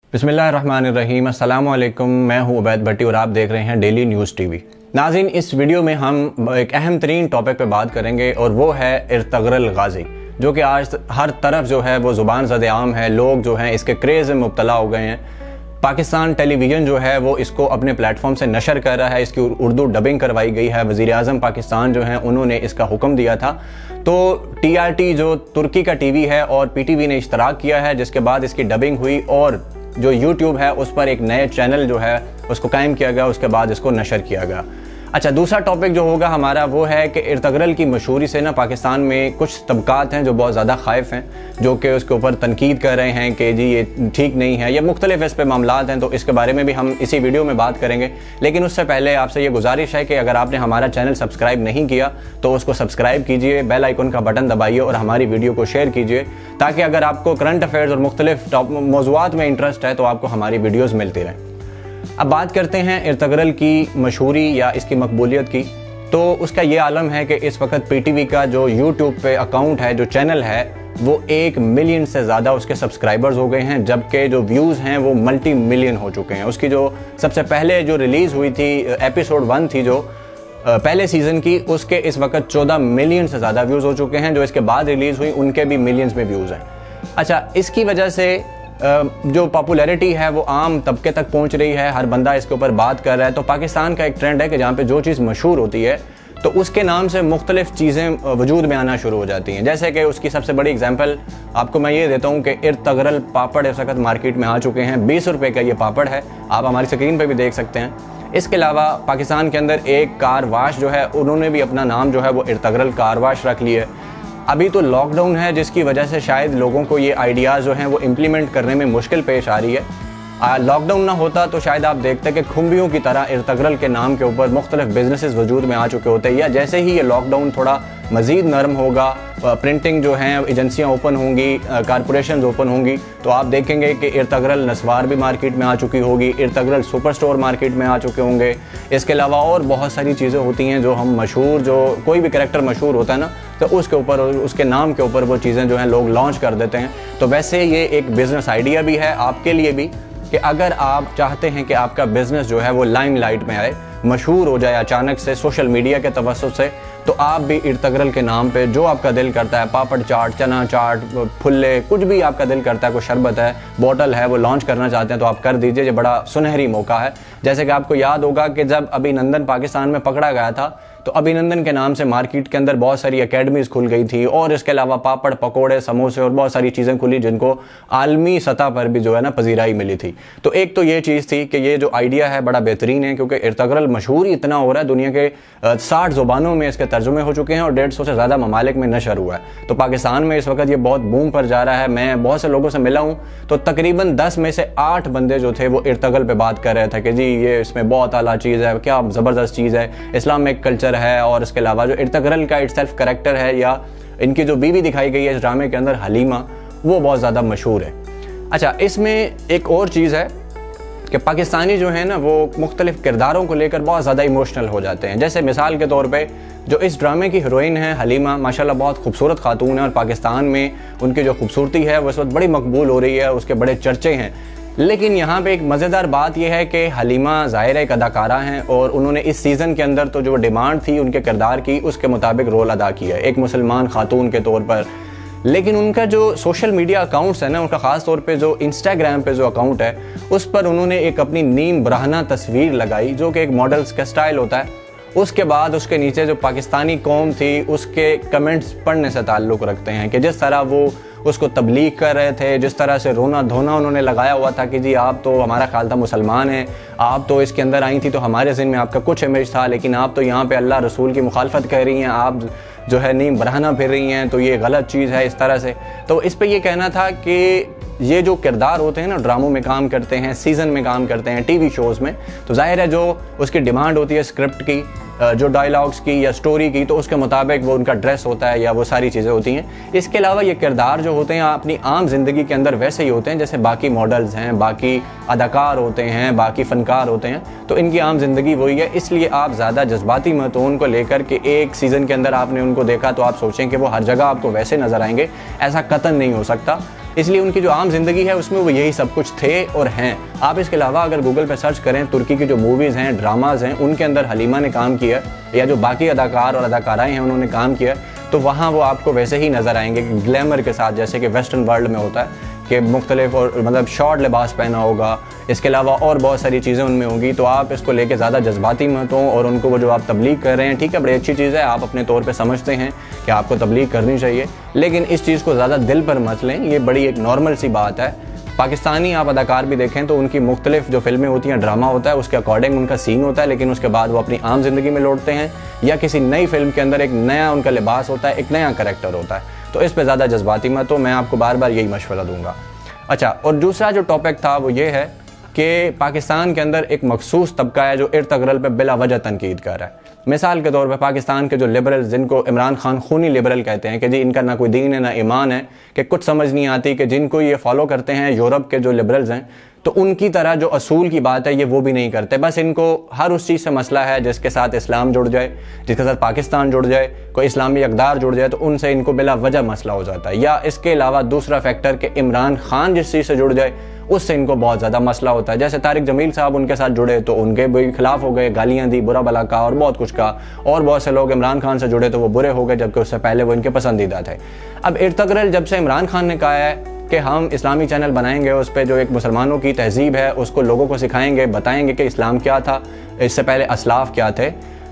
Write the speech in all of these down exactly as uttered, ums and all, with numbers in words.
बिस्मिल्लाहिर्रहमानिर्रहीम, अस्सलामु अलैकुम। मैं हूं उबैद भट्टी और आप देख रहे हैं डेली न्यूज़ टीवी। नाज़रीन, इस वीडियो में हम एक अहम तरीन टॉपिक पे बात करेंगे और वो है इर्तगरल गाजी, जो कि आज हर तरफ जो है वो ज़ुबान ज़द आम है। लोग जो हैं इसके क्रेज़ में मुब्तला हो गए हैं। पाकिस्तान टेलीविज़न जो है वो इसको अपने प्लेटफॉर्म से नशर कर रहा है। इसकी उर्दू डबिंग करवाई गई है। वज़ीर आज़म पाकिस्तान जो हैं उन्होंने इसका हुक्म दिया था। तो टी आर टी जो तुर्की का टीवी है और पी टी वी ने इश्तराक किया है, जिसके बाद इसकी डबिंग हुई और जो यूट्यूब है उस पर एक नए चैनल जो है उसको कायम किया गया। उसके बाद इसको नशर किया गया। अच्छा, दूसरा टॉपिक जो होगा हमारा वो है कि इर्तगरल की मशहूरी से ना पाकिस्तान में कुछ तबकात हैं जो बहुत ज़्यादा खाइफ हैं, जो कि उसके ऊपर तनकीद कर रहे हैं कि जी ये ठीक नहीं है, या मुख्तलिफ इस पर मामलात हैं। तो इसके बारे में भी हम इसी वीडियो में बात करेंगे। लेकिन उससे पहले आपसे ये गुजारिश है कि अगर आपने हमारा चैनल सब्सक्राइब नहीं किया तो उसको सब्सक्राइब कीजिए, बेल आइकन का बटन दबाइए और हमारी वीडियो को शेयर कीजिए, ताकि अगर आपको करंट अफेयर्स और मुख्तलिफ मौज़ूआत में इंटरेस्ट है तो आपको हमारी वीडियोज़ मिलती रहें। अब बात करते हैं इर्तगरल की मशहूरी या इसकी मकबूलियत की। तो उसका ये आलम है कि इस वक्त पी टी वी का जो यूट्यूब पे अकाउंट है, जो चैनल है, वो एक मिलियन से ज़्यादा उसके सब्सक्राइबर्स हो गए हैं, जबकि जो व्यूज़ हैं वो मल्टी मिलियन हो चुके हैं। उसकी जो सबसे पहले जो रिलीज़ हुई थी एपिसोड वन थी जो पहले सीज़न की, उसके इस वक्त चौदह मिलियन से ज़्यादा व्यूज़ हो चुके हैं। जो इसके बाद रिलीज़ हुई उनके भी मिलियंस में व्यूज़ हैं। अच्छा, इसकी वजह से जो पॉपुलैरिटी है वो आम तबके तक पहुंच रही है। हर बंदा इसके ऊपर बात कर रहा है। तो पाकिस्तान का एक ट्रेंड है कि जहाँ पे जो चीज़ मशहूर होती है तो उसके नाम से मुख्तलिफ चीज़ें वजूद में आना शुरू हो जाती हैं। जैसे कि उसकी सबसे बड़ी एग्जांपल आपको मैं ये देता हूँ कि इर्तगरल पापड़ इस वक्त मार्केट में आ चुके हैं। बीस रुपये का ये पापड़ है, आप हमारी स्क्रीन पर भी देख सकते हैं। इसके अलावा पाकिस्तान के अंदर एक कार वाश जो है उन्होंने भी अपना नाम जो है वो इर्तगरल कार वाश रख लिया है। अभी तो लॉकडाउन है, जिसकी वजह से शायद लोगों को ये आइडियाज़ जो हैं वो इम्प्लीमेंट करने में मुश्किल पेश आ रही है। लॉकडाउन ना होता तो शायद आप देखते कि खुम्बियों की तरह इर्तगरल के नाम के ऊपर मुख्तलिफ बिजनेसेस वजूद में आ चुके होते हैं। या जैसे ही ये लॉकडाउन थोड़ा मज़ीद नरम होगा, प्रिंटिंग जो हैं एजेंसियां ओपन होंगी, कारपोरेशन ओपन होंगी, तो आप देखेंगे कि इर्तगरल नस्वार भी मार्केट में आ चुकी होगी, इर्तगरल सुपर स्टोर मार्केट में आ चुके होंगे। इसके अलावा और बहुत सारी चीज़ें होती हैं जो हम मशहूर, जो कोई भी कैरेक्टर मशहूर होता है ना, तो उसके ऊपर, उसके नाम के ऊपर वो चीज़ें जो हैं लोग लॉन्च कर देते हैं। तो वैसे ये एक बिज़नेस आइडिया भी है आपके लिए भी कि अगर आप चाहते हैं कि आपका बिज़नेस जो है वो लाइमलाइट में आए, मशहूर हो जाए अचानक से सोशल मीडिया के तवस्सुत से, तो आप भी इर्तगरल के नाम पे जो आपका दिल करता है, पापड़ चाट, चना चाट, फुल्ले, कुछ भी आपका दिल करता है, कोई शरबत है, बोतल है, वो लॉन्च करना चाहते हैं तो आप कर दीजिए। ये बड़ा सुनहरी मौका है। जैसे कि आपको याद होगा कि जब अभिनंदन पाकिस्तान में पकड़ा गया था तो अभिनंदन के नाम से मार्केट के अंदर बहुत सारी एकेडमीज़ खुल गई थी, और इसके अलावा पापड़, पकोड़े, समोसे और बहुत सारी चीज़ें खुली जिनको आलमी सतह पर भी जो है ना पजीराई मिली थी। तो एक तो ये चीज़ थी कि ये जो आइडिया है बड़ा बेहतरीन है, क्योंकि इर्तगरल मशहूर इतना हो रहा है, दुनिया के साठ ज़ुबानों में इसके तर्जुमे हो चुके हैं और डेढ़ सौ से ज़्यादा ममालिक में नशर हुआ है। तो पाकिस्तान में इस वक्त ये बहुत बूम पर जा रहा है। मैं बहुत से लोगों से मिला हूँ तो तकरीबन दस में से आठ बंदे जो थे वो इर्तगरल पे बात कर रहे थे कि जी ये इसमें बहुत आला चीज़ है, क्या ज़बरदस्त चीज़ है, इस्लाम में एक कल्चर है। और इसके अलावा जो इर्तगरल का इट सेल्फ करेक्टर है या इनकी जो बीवी दिखाई गई है इस ड्रामे के अंदर, हलीमा, वो बहुत ज़्यादा मशहूर है। अच्छा, इसमें एक और चीज़ है कि पाकिस्तानी जो है ना वो मुख्तलिफ किरदारों को लेकर बहुत ज़्यादा इमोशनल हो जाते हैं। जैसे मिसाल के तौर पे जो इस ड्रामे की हीरोइन है हलीमा, माशाल्लाह बहुत खूबसूरत खातून है और पाकिस्तान में उनकी जो खूबसूरती है वो इस वक्त बड़ी मकबूल हो रही है, उसके बड़े चर्चे हैं। लेकिन यहाँ पे एक मज़ेदार बात यह है कि हलीमा ज़ाहिर एक अदाकारा हैं और उन्होंने इस सीज़न के अंदर तो जो डिमांड थी उनके किरदार की उसके मुताबिक रोल अदा किया है एक मुसलमान खातून के तौर पर। लेकिन उनका जो सोशल मीडिया अकाउंट्स है ना, उनका ख़ास तौर पे जो इंस्टाग्राम पे जो अकाउंट है उस पर उन्होंने एक अपनी नीम बरहना तस्वीर लगाई, जो कि एक मॉडल्स का स्टाइल होता है। उसके बाद उसके नीचे जो पाकिस्तानी कौम थी उसके कमेंट्स पढ़ने से ताल्लुक़ रखते हैं कि जिस तरह वो उसको तबलीग कर रहे थे, जिस तरह से रोना धोना उन्होंने लगाया हुआ था कि जी आप तो, हमारा ख्याल था मुसलमान हैं, आप तो इसके अंदर आई थी तो हमारे ज़हन में आपका कुछ इमेज था, लेकिन आप तो यहाँ पे अल्लाह रसूल की मुखालफत कर रही हैं, आप जो है नीम बरहना फिर रही हैं, तो ये गलत चीज़ है इस तरह से। तो इस पर यह कहना था कि ये जो किरदार होते हैं ना, ड्रामों में काम करते हैं, सीज़न में काम करते हैं, टीवी शोज़ में, तो जाहिर है जो उसकी डिमांड होती है स्क्रिप्ट की, जो डायलॉग्स की या स्टोरी की, तो उसके मुताबिक वो उनका ड्रेस होता है या वो सारी चीज़ें होती हैं। इसके अलावा ये किरदार जो होते हैं अपनी आम ज़िंदगी के अंदर वैसे ही होते हैं जैसे बाकी मॉडल्स हैं, बाकी अदाकार होते हैं, बाकी फ़नकार होते हैं, तो इनकी आम ज़िंदगी वही है। इसलिए आप ज़्यादा जज्बाती मत हो उनको लेकर के एक सीज़न के अंदर आपने उनको देखा तो आप सोचें कि वो हर जगह आपको वैसे नज़र आएंगे, ऐसा कतई नहीं हो सकता। इसलिए उनकी जो आम जिंदगी है उसमें वो यही सब कुछ थे और हैं। आप इसके अलावा अगर गूगल पे सर्च करें तुर्की की जो मूवीज़ हैं, ड्रामाज हैं, उनके अंदर हलीमा ने काम किया या जो बाकी अदाकार और अदाकाराएँ हैं उन्होंने काम किया, तो वहाँ वो आपको वैसे ही नज़र आएंगे ग्लैमर के साथ, जैसे कि वेस्टर्न वर्ल्ड में होता है कि मुख्तलिफ और मतलब शॉर्ट लिबास पहना होगा। इसके अलावा और बहुत सारी चीज़ें उनमें होंगी। तो आप इसको लेके ज़्यादा जज्बाती मत हो और उनको वो जो आप तबलीग कर रहे हैं, ठीक है, बड़ी अच्छी चीज़ है, आप अपने तौर पे समझते हैं कि आपको तबलीग करनी चाहिए, लेकिन इस चीज़ को ज़्यादा दिल पर मत लें। ये बड़ी एक नॉर्मल सी बात है। पाकिस्तानी आप अदाकार भी देखें तो उनकी मुख्तलिफ जो फिल्में होती हैं, ड्रामा होता है, उसके अकॉर्डिंग उनका सीन होता है, लेकिन उसके बाद वो अपनी आम जिंदगी में लौटते हैं या किसी नई फिल्म के अंदर एक नया उनका लिबास होता है, एक नया करैक्टर होता है। तो इस पर ज़्यादा जज्बाती मत हो, मैं आपको बार बार यही मशवरा दूंगा। अच्छा, और दूसरा जो टॉपिक था वो ये है कि पाकिस्तान के अंदर एक मखसूस तबका है जो इर्तगरल पे बिला वजह तनकीद कर रहा है। मिसाल के तौर पे पाकिस्तान के जो लिबरल्स, जिनको इमरान खान खूनी लिबरल कहते हैं कि जी इनका ना कोई दीन है ना ईमान है, कि कुछ समझ नहीं आती, कि जिनको ये फॉलो करते हैं यूरोप के जो लिबरल्स हैं, तो उनकी तरह जो असूल की बात है ये वो भी नहीं करते। बस इनको हर उस चीज़ से मसला है जिसके साथ इस्लाम जुड़ जाए, जिसके साथ पाकिस्तान जुड़ जाए, कोई इस्लामी अक़दार जुड़ जाए, तो उनसे इनको बिला वजह मसला हो जाता है। या इसके अलावा दूसरा फैक्टर कि इमरान खान जिस चीज़ से जुड़ जाए उससे इनको बहुत ज़्यादा मसला होता है। जैसे तारिक जमील साहब उनके साथ जुड़े तो उनके भी खिलाफ हो गए, गालियाँ दी, बुरा भला कहा और बहुत कुछ कहा। और बहुत से लोग इमरान खान से जुड़े तो वो बुरे हो गए, जबकि उससे पहले वो इनके पसंदीदा थे। अब इर्तगरल जब से इमरान खान ने कहा है कि हम इस्लामी चैनल बनाएंगे, उस पर जो एक मुसलमानों की तहजीब है उसको लोगों को सिखाएंगे, बताएंगे कि इस्लाम क्या था, इससे पहले असलाफ क्या थे,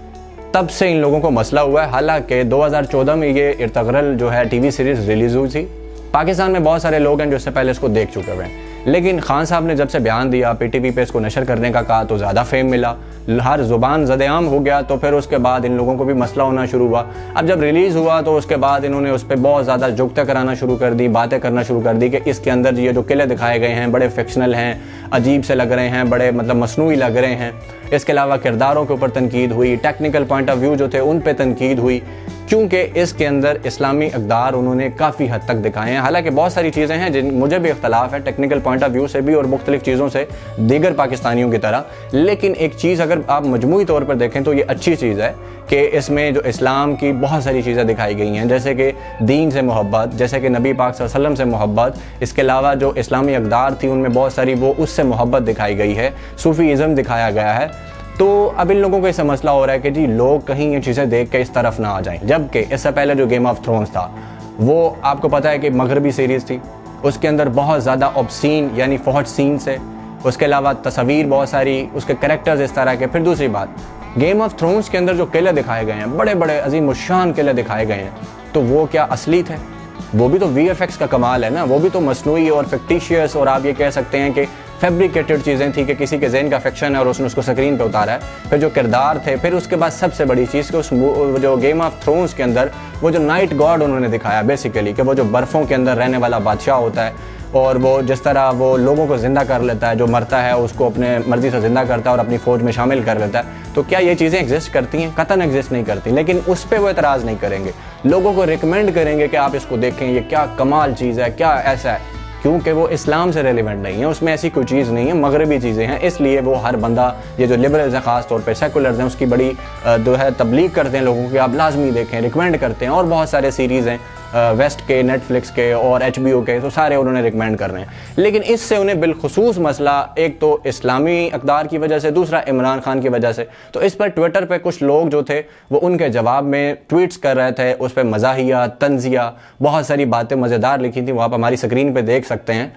तब से इन लोगों को मसला हुआ है। हालांकि दो हज़ार चौदह में ये इर्तगरल जो है टीवी सीरीज़ रिलीज़ हुई थी। पाकिस्तान में बहुत सारे लोग हैं जो इससे पहले इसको देख चुके हुए हैं, लेकिन खान साहब ने जब से बयान दिया, पीटीवी पे इसको नशर करने का कहा, तो ज़्यादा फेम मिला, हर ज़ुबान ज़देआम हो गया। तो फिर उसके बाद इन लोगों को भी मसला होना शुरू हुआ। अब जब रिलीज़ हुआ तो उसके बाद इन्होंने उस पर बहुत ज़्यादा जुगते कराना शुरू कर दी, बातें करना शुरू कर दी कि इसके अंदर ये जो किले दिखाए गए हैं बड़े फिक्शनल हैं, अजीब से लग रहे हैं, बड़े मतलब मसनूई लग रहे हैं। इसके अलावा किरदारों के ऊपर तनकीद हुई, टेक्निकल पॉइंट ऑफ व्यू जो थे उन पर तनकीद हुई, क्योंकि इसके अंदर इस्लामी अक़दार उन्होंने काफ़ी हद तक दिखाए हैं। हालांकि बहुत सारी चीज़ें हैं जिन मुझे भी इख्तलाफ है टेक्निकल पॉइंट ऑफ व्यू से भी और मुख्तलिफ चीज़ों से दीगर पाकिस्तानियों की तरह, लेकिन एक चीज़ अगर आप मजमूई तौर पर देखें तो ये अच्छी चीज़ है कि इसमें जो इस्लाम की बहुत सारी चीज़ें दिखाई गई हैं, जैसे कि दीन से मोहब्बत, जैसे कि नबी पाक सल्लल्लाहु अलैहि वसल्लम से मोहब्बत। इसके अलावा जो इस्लामी अक़दार थी उनमें बहुत सारी वो उससे मोहब्बत दिखाई गई है, सूफ़ीज़म दिखाया गया है। तो अब इन लोगों को ऐसा मसला हो रहा है कि जी लोग कहीं ये चीज़ें देख के इस तरफ ना आ जाएं, जबकि इससे पहले जो गेम ऑफ थ्रोन्स था वो आपको पता है कि मगरबी सीरीज़ थी, उसके अंदर बहुत ज़्यादा ऑब्सीन यानी फौज सीन्स है, उसके अलावा तस्वीर बहुत सारी, उसके कैरेक्टर्स इस तरह के। फिर दूसरी बात, गेम ऑफ थ्रोन्स के अंदर जो किले दिखाए गए हैं, बड़े बड़े अजीम शान किले दिखाए गए हैं, तो वो क्या असली थे? वो भी तो वी एफ एक्स का कमाल है ना, वो भी तो मसनूई और फिक्टिशियस और आप ये कह सकते हैं कि फैब्रिकेटेड चीज़ें थी कि किसी के जहन का फिक्शन है और उसने उसको स्क्रीन पे उतारा है। फिर जो किरदार थे, फिर उसके बाद सबसे बड़ी चीज़ कि उस जो गेम ऑफ थ्रोन्स के अंदर वो जो नाइट गॉड उन्होंने दिखाया बेसिकली, कि वो जो बर्फ़ों के अंदर रहने वाला बादशाह होता है और वो जिस तरह वो लोगों को ज़िंदा कर लेता है, जो मरता है उसको अपने मर्ज़ी से ज़िंदा करता है और अपनी फ़ौज में शामिल कर लेता है। तो क्या ये चीज़ें एग्जिस्ट करती हैं? कतन एग्जिस्ट नहीं करती, लेकिन उस पर वो एतराज़ नहीं करेंगे, लोगों को रिकमेंड करेंगे कि आप इसको देखें, ये क्या कमाल चीज़ है, क्या ऐसा है, क्योंकि वो इस्लाम से रेलिवेंट नहीं है, उसमें ऐसी कोई चीज़ नहीं है, मगरबी चीज़ें हैं। इसलिए वो हर बंदा, ये जो लिबरल्स हैं ख़ास तौर पे, सेकुलर्स हैं, उसकी बड़ी जो है तबलीग करते हैं लोगों की, आप लाजमी देखें, रिकमेंड करते हैं। और बहुत सारे सीरीज़ हैं वेस्ट के, नेटफ्लिक्स के और एच बी ओ के, तो सारे उन्होंने रिकमेंड कर रहे हैं। लेकिन इससे उन्हें बिलखुसूस मसला एक तो इस्लामी अक़दार की वजह से, दूसरा इमरान खान की वजह से। तो इस पर ट्विटर पे कुछ लोग जो थे वो उनके जवाब में ट्वीट्स कर रहे थे, उस पर मज़ाहिया, तंज़िया, बहुत सारी बातें मज़ेदार लिखी थी, वो आप हमारी स्क्रीन पर देख सकते हैं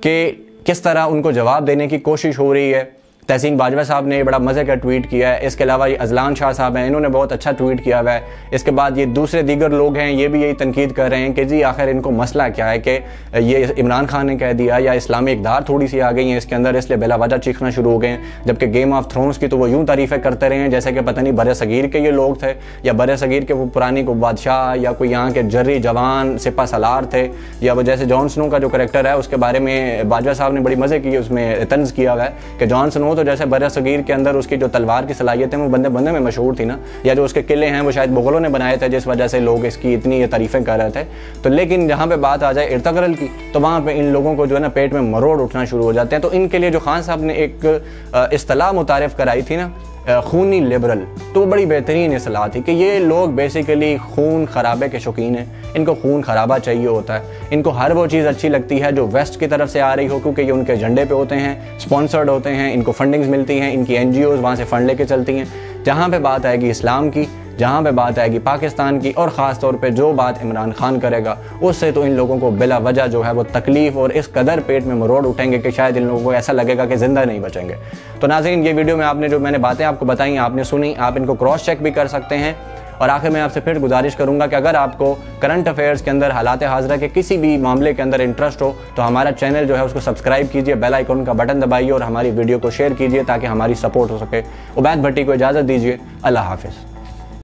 कि किस तरह उनको जवाब देने की कोशिश हो रही है। तहसीन बाजवा साहब ने बड़ा मज़े का ट्वीट किया है। इसके अलावा ये अजलान शाह साहब हैं, इन्होंने बहुत अच्छा ट्वीट किया हुआ है। इसके बाद ये दूसरे दीगर लोग हैं, ये भी यही तनकीद कर रहे हैं कि जी आखिर इनको मसला क्या है कि ये इमरान खान ने कह दिया या इस्लामी इक़दार थोड़ी सी आ गई हैं इसके अंदर, इसलिए बिला वजह चीखना शुरू हो गए हैं। जबकि गेम ऑफ थ्रोन्स की तो वो यूँ तारीफ़ें करते रहे हैं जैसे कि पता नहीं बर सगीर के ये लोग थे या बर सगीर के वो पुरानी को बादशाह या कोई यहाँ के जर्री जवान सिपा सलार थे, या वो जैसे जॉन स्नो का जो करैक्टर है उसके बारे में बाजवा साहब ने बड़ी मज़े की, उसमें तंज़ किया हुआ है कि जॉन स्नो तो जैसे बर सगीर के अंदर उसकी जो तलवार की सलाहियत है वो बंदे बंदे में मशहूर थी ना, या जो उसके किले हैं वो शायद मुगलों ने बनाए थे जिस वजह से लोग इसकी इतनी ये तारीफ़ें कर रहे थे। तो लेकिन जहाँ पे बात आ जाए इर्तगरल की, तो वहाँ पे इन लोगों को जो है ना पेट में मरोड़ उठना शुरू हो जाते हैं। तो इनके लिए जो खान साहब ने एक इस्तिलाह मुतारिफ़ कराई थी ना, खूनी लिबरल, तो बड़ी बेहतरीन इस्लाह थी कि ये लोग बेसिकली खून खराबे के शौकीन हैं, इनको खून खराबा चाहिए होता है, इनको हर वो चीज़ अच्छी लगती है जो वेस्ट की तरफ से आ रही हो, क्योंकि ये उनके एजेंडे पे होते हैं, स्पॉन्सर्ड होते हैं, इनको फंडिंग्स मिलती हैं, इनकी एन जी ओज़ वहाँ से फ़ंड लेके चलती हैं। जहाँ पे बात आएगी इस्लाम की, जहाँ पे बात आएगी पाकिस्तान की, और ख़ास तौर पे जो बात इमरान खान करेगा, उससे तो इन लोगों को बिला वजह जो है वो तकलीफ़ और इस कदर पेट में मरोड़ उठेंगे कि शायद इन लोगों को ऐसा लगेगा कि ज़िंदा नहीं बचेंगे। तो नाज़रीन, ये वीडियो में आपने जो मैंने बातें आपको बताई, आपने सुनी, आप इनको क्रॉस चेक भी कर सकते हैं। और आखिर में आपसे फिर गुजारिश करूंगा कि अगर आपको करंट अफेयर्स के अंदर, हालात हाज़िरा के किसी भी मामले के अंदर इंटरेस्ट हो, तो हमारा चैनल जो है उसको सब्सक्राइब कीजिए, बेल आइकन का बटन दबाइए और हमारी वीडियो को शेयर कीजिए ताकि हमारी सपोर्ट हो सके। उबैद भट्टी को इजाज़त दीजिए। अल्लाह हाफिज़।